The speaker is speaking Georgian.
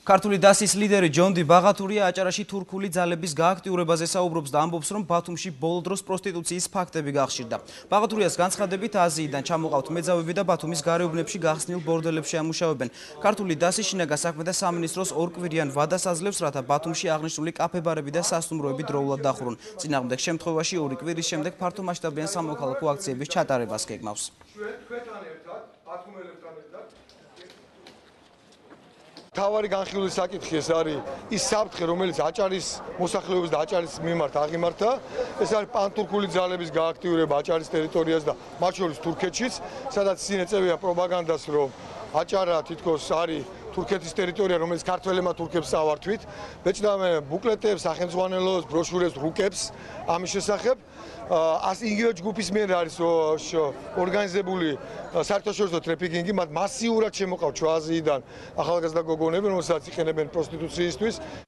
ქართული დასის ლიდერი ჯონდი ბაღათურია აჭარაში თურქული ძალების გააქტიურებაზე საუბრობს და ამბობს, რომ ბათუმში ბოლო დროს პროსტიტუციის ფაქტები გახშირდა. ბაღათურიას განცხადებით, აზიიდან ჩამოყავთ მეძავები და ბათუმის გარეუბნებში გახსნილ ბორდელებში ამუშავებენ. ქართული დასის შინაგან საქმეთა სამინისტროს ორკვირიან ვადას აძლევს, რათა ბათუმში აღნიშნული კაფე-ბარები და სასტუმროები დროულად დახურონ. წინააღმდეგ შემთხვევაში 2 კვირის შემდეგ ფართომასშტაბიან სამოქალაქო აქციების ჩატარებას გეგმავს. თავარი განხილული საკითხი ეს არის ის საფრთხე, რომელიც აჭარის მოსახლეობის და აჭარის მიმართ აღიმართა. ეს არის პანტურქული ძალების გააქტიურება აჭარის ტერიტორიაზე და მათ შორის თურქეთშიც, სადაც ისინი ეწევიან პროპაგანდას, რომ აჭარა თითქოს არის თურქეთის ტერიტორია, რომელიც ქართველებმა თურქებს წავართვით. ბეჭდავენ ბუკლეტებს, სახელმძღვანელოს, ბროშურებს, რუკებს ამის შესახებ. იგივე ჯგუფის მიერ არის ორგანიზებული საერთაშორისო ტრეფიკინგი, მათ მასიურად შემოყავთ შუა აზიიდან ახალგაზრდა გოგონები, რომელსაც იყენებენ პროსტიტუციისთვის.